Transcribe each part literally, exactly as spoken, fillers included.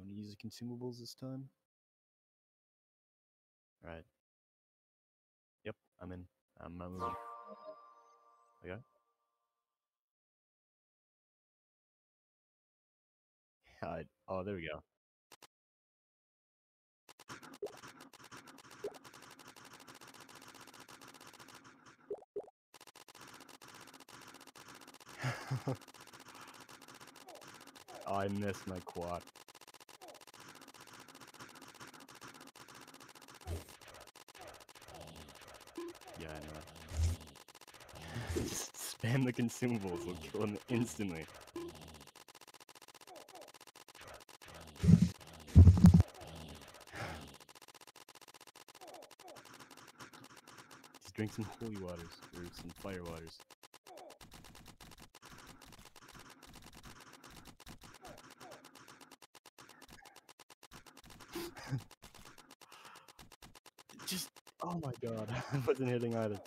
to use the consumables this time. Alright. Yep, I'm in. I'm not moving. Okay. Alright. Oh, there we go. Oh, I missed my quad. Yeah, I know. Just spam the consumables, will kill him instantly. Just drink some holy waters, or some fire waters. Just, oh my god, I wasn't hitting either.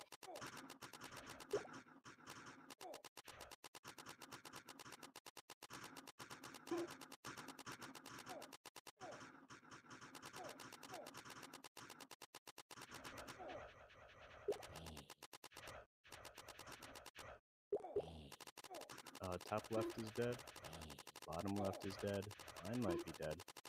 Uh, top left is dead. Bottom left is dead. Mine might be dead.